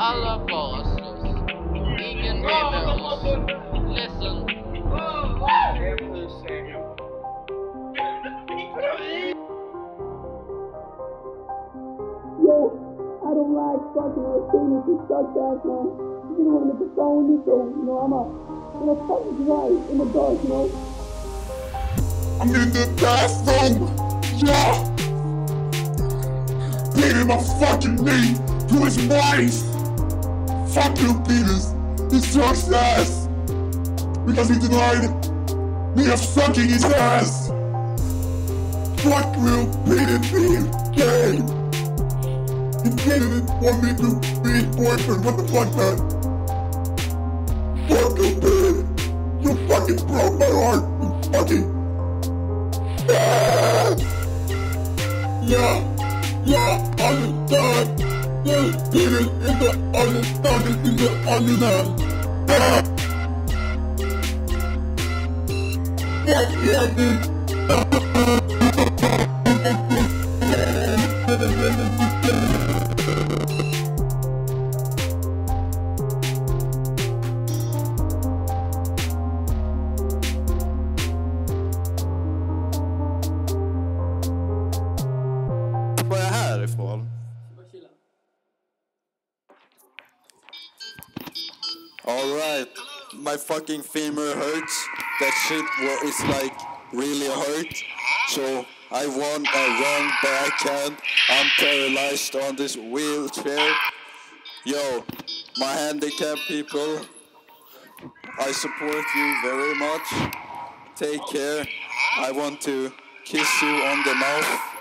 alla baser. Ingen bredvid oss. Ledsen. Yo, I don't like fucking with famous and such ass, man. You didn't want to make a song with me, so, I'm a, fucking right in the dark, I'm in the bathroom, yeah. Beating my fucking knee to his wife. Fuck you, Peters. He sucks ass. Because he denied me of sucking his ass. Fuck you, Peter, being gay. He didn't want me to be his boyfriend. What the fuck, man? Fuck you, Peter. You fucking broke my heart. You fucking... Yeah, I'm done. Yeah, Peter is the underdog. He's the underdog. Yeah, dude. Var är härifrån? Alright, my fucking femur hurts. That shit is like really hurt. So I want a wrong backhand. I'm paralyzed on this wheelchair. Yo, my handicapped people, I support you very much. Take care. I want to kiss you on the mouth.